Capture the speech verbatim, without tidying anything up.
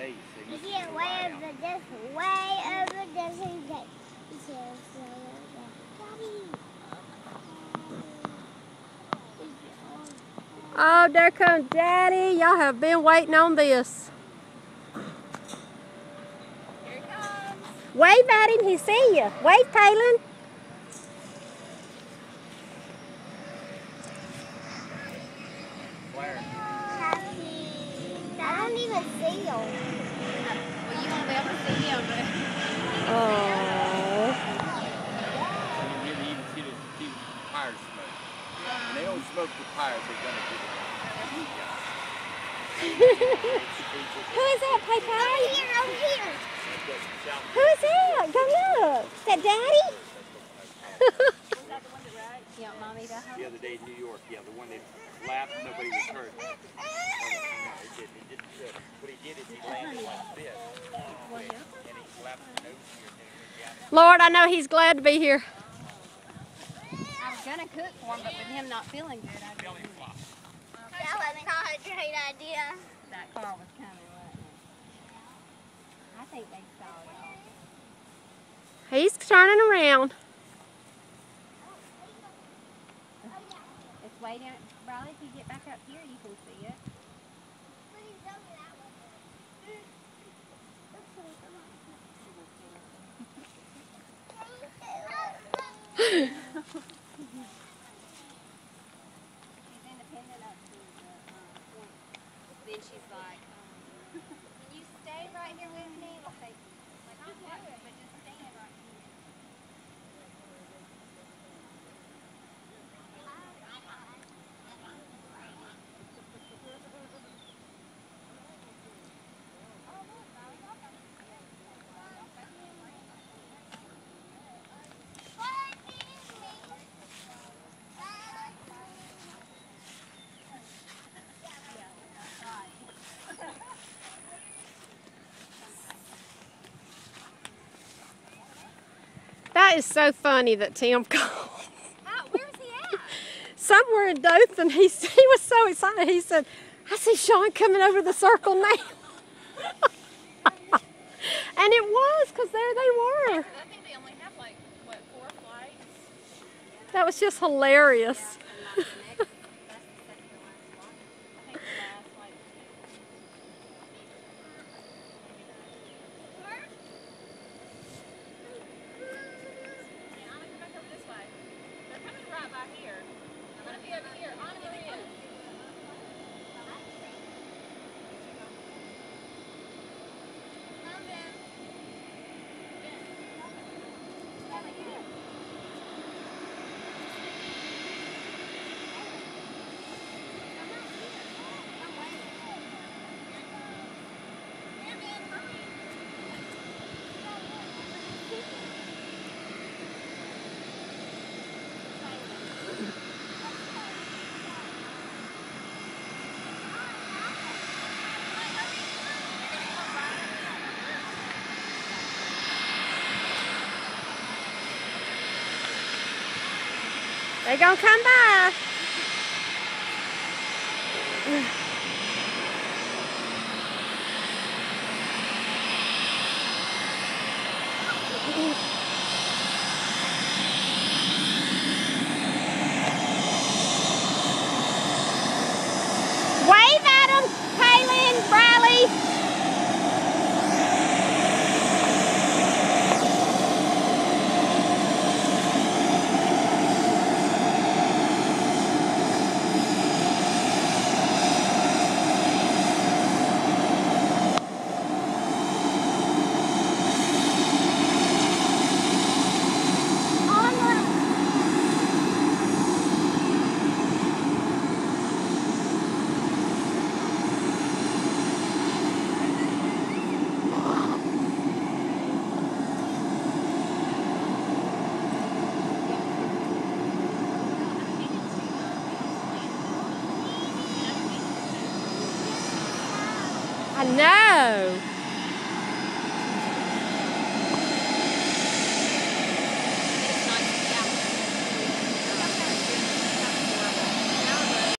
days. He said way over this, way over this. He said, he said, Daddy. Oh, there comes Daddy. Y'all have been waiting on this. Here he comes. Wave at him. He see you. Wave, Kaylin. Where? I don't even see him. Well, you won't be able to see him, but... Oh. You really even see the, see the tires smoke. When they don't smoke the tires, they're going to get it. Who is that, Pay Pay? Over here, over here. Who is that? Go look. Is that Daddy? You want Mommy to help? The other day in New York, yeah, the one that laughed and nobody was hurt. No, he didn't. He didn't do it. What he did is he landed like this. And he slapped the nose here and then he went down. Lord, I know he's glad to be here. I was going to cook for him, but with him not feeling good, I Belly flop. That was not a great idea. that car was coming, wasn't it? I think they saw y'all. He's turning around. It's way down. Riley, if you get back up here, you can see it. She's independent up to the um, point. Then she's like, um, can you stay right here with me? I'll say, like, I'll do it, but just stand right here. That is so funny that Tim called. Oh, where's he at? Somewhere in Dothan, he, he was so excited. He said, I see Sean coming over the circle now. And it was, because there they were. I think they only have like, what, four flights? That was just hilarious. That's the second to last one. I think the last flight. Yeah, I'm gonna come back over this way. They're coming right by here. I'm gonna be over here. On the other end. They gonna come by. Wave at them, Kaylin, Riley. I know.